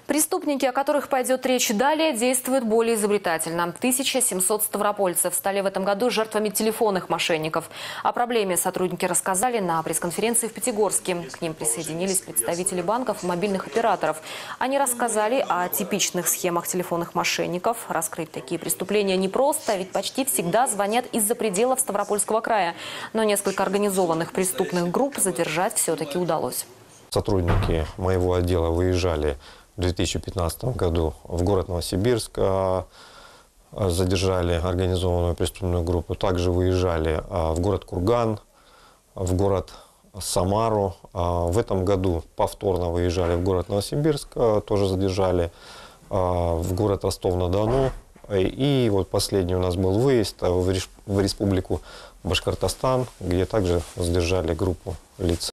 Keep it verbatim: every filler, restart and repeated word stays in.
Преступники, о которых пойдет речь далее, действуют более изобретательно. тысяча семьсот ставропольцев стали в этом году жертвами телефонных мошенников. О проблеме сотрудники рассказали на пресс-конференции в Пятигорске. К ним присоединились представители банков и мобильных операторов. Они рассказали о типичных схемах телефонных мошенников. Раскрыть такие преступления непросто, ведь почти всегда звонят из-за пределов Ставропольского края. Но несколько организованных преступных групп задержать все-таки удалось. Сотрудники моего отдела выезжали в две тысячи пятнадцатом году в город Новосибирск, задержали организованную преступную группу. Также выезжали в город Курган, в город Самару. В этом году повторно выезжали в город Новосибирск, тоже задержали, в город Ростов-на-Дону. И вот последний у нас был выезд в республику Башкортостан, где также задержали группу лиц.